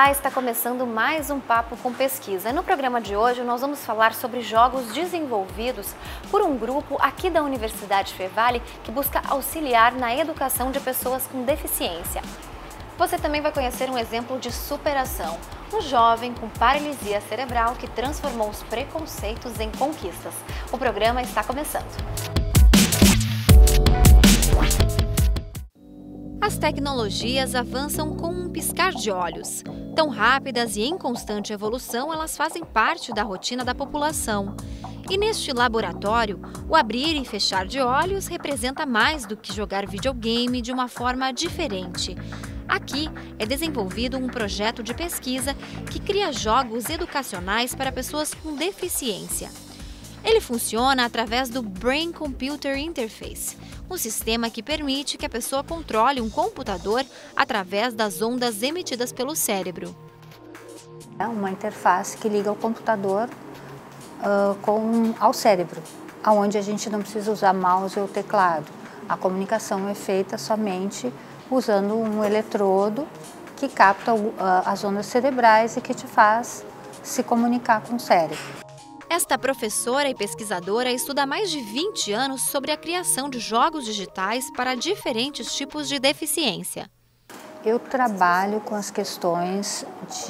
Olá, está começando mais um Papo com Pesquisa. No programa de hoje nós vamos falar sobre jogos desenvolvidos por um grupo aqui da Universidade Fevale que busca auxiliar na educação de pessoas com deficiência. Você também vai conhecer um exemplo de superação, um jovem com paralisia cerebral que transformou os preconceitos em conquistas. O programa está começando. As tecnologias avançam com um piscar de olhos. Tão rápidas e em constante evolução, elas fazem parte da rotina da população. E neste laboratório, o abrir e fechar de olhos representa mais do que jogar videogame de uma forma diferente. Aqui é desenvolvido um projeto de pesquisa que cria jogos educacionais para pessoas com deficiência. Ele funciona através do Brain Computer Interface, um sistema que permite que a pessoa controle um computador através das ondas emitidas pelo cérebro. É uma interface que liga o computador ao cérebro, onde a gente não precisa usar mouse ou teclado. A comunicação é feita somente usando um eletrodo que capta as ondas cerebrais e que te faz se comunicar com o cérebro. Esta professora e pesquisadora estuda há mais de 20 anos sobre a criação de jogos digitais para diferentes tipos de deficiência. Eu trabalho com as questões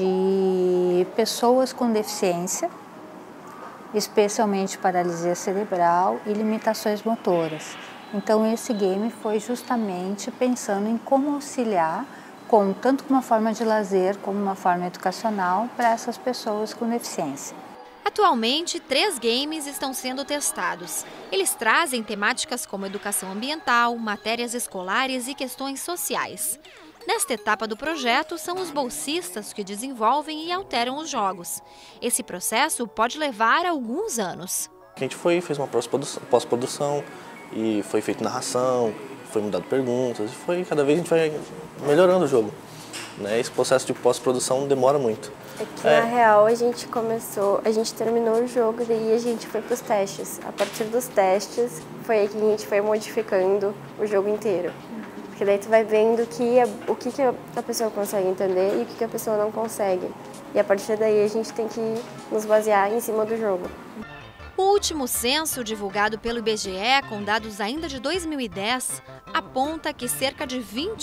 de pessoas com deficiência, especialmente paralisia cerebral e limitações motoras. Então esse game foi justamente pensando em como auxiliar, tanto como uma forma de lazer como uma forma educacional para essas pessoas com deficiência. Atualmente, 3 games estão sendo testados. Eles trazem temáticas como educação ambiental, matérias escolares e questões sociais. Nesta etapa do projeto, são os bolsistas que desenvolvem e alteram os jogos. Esse processo pode levar alguns anos. A gente fez uma pós-produção e foi feita narração, foi mudado perguntas, e cada vez a gente vai melhorando o jogo. Esse processo de pós-produção demora muito. Na real, a gente terminou o jogo e daí a gente foi para os testes. A partir dos testes, foi aí que a gente foi modificando o jogo inteiro. Porque daí tu vai vendo o que a pessoa consegue entender e o que a pessoa não consegue. E a partir daí a gente tem que nos basear em cima do jogo. O último censo, divulgado pelo IBGE, com dados ainda de 2010, aponta que cerca de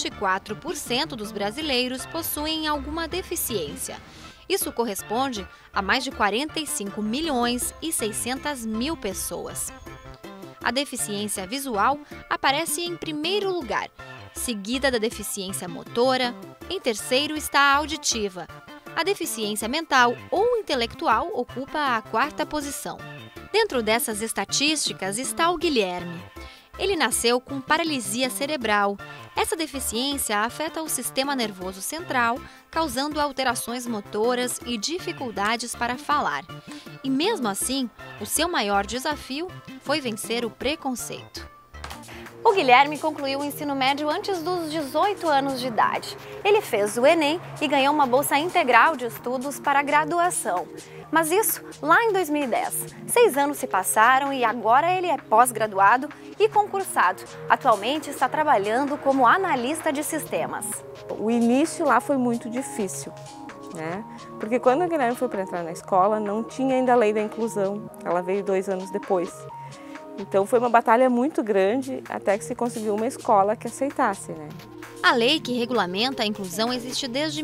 24% dos brasileiros possuem alguma deficiência. Isso corresponde a mais de 45 milhões e 600 mil pessoas. A deficiência visual aparece em primeiro lugar, seguida da deficiência motora. Em terceiro está a auditiva. A deficiência mental ou intelectual ocupa a 4ª posição. Dentro dessas estatísticas está o Guilherme. Ele nasceu com paralisia cerebral. Essa deficiência afeta o sistema nervoso central, causando alterações motoras e dificuldades para falar. E mesmo assim, o seu maior desafio foi vencer o preconceito. O Guilherme concluiu o ensino médio antes dos 18 anos de idade. Ele fez o Enem e ganhou uma bolsa integral de estudos para a graduação. Mas isso lá em 2010. 6 anos se passaram e agora ele é pós-graduado e concursado. Atualmente está trabalhando como analista de sistemas. O início lá foi muito difícil, né? Porque quando a Guilherme foi para entrar na escola, não tinha ainda a lei da inclusão. Ela veio 2 anos depois. Então foi uma batalha muito grande até que se conseguiu uma escola que aceitasse, né? A lei que regulamenta a inclusão existe desde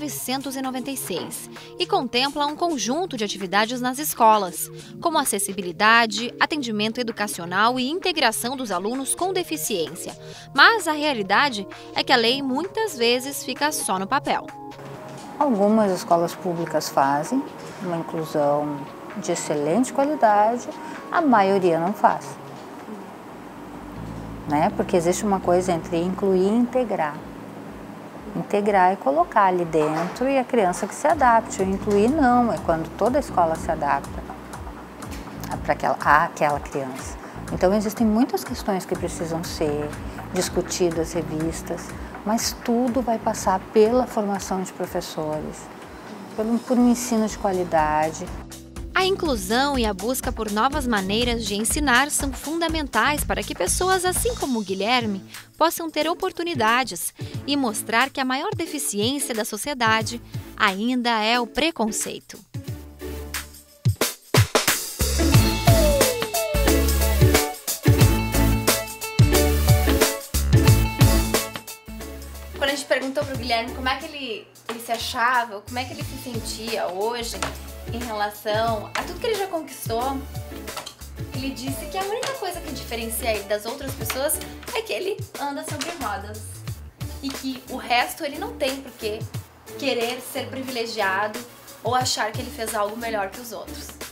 1996 e contempla um conjunto de atividades nas escolas, como acessibilidade, atendimento educacional e integração dos alunos com deficiência. Mas a realidade é que a lei muitas vezes fica só no papel. Algumas escolas públicas fazem uma inclusão de excelente qualidade, a maioria não faz. Porque existe uma coisa entre incluir e integrar. Integrar é colocar ali dentro e a criança que se adapte. O incluir não, é quando toda a escola se adapta àquela criança. Então existem muitas questões que precisam ser discutidas, revistas, mas tudo vai passar pela formação de professores, por um ensino de qualidade. A inclusão e a busca por novas maneiras de ensinar são fundamentais para que pessoas assim como o Guilherme possam ter oportunidades e mostrar que a maior deficiência da sociedade ainda é o preconceito. Quando a gente perguntou para o Guilherme como é que ele se achava, como é que ele se sentia hoje em relação a tudo que ele já conquistou, ele disse que a única coisa que diferencia ele das outras pessoas é que ele anda sobre rodas e que o resto ele não tem por que querer ser privilegiado ou achar que ele fez algo melhor que os outros.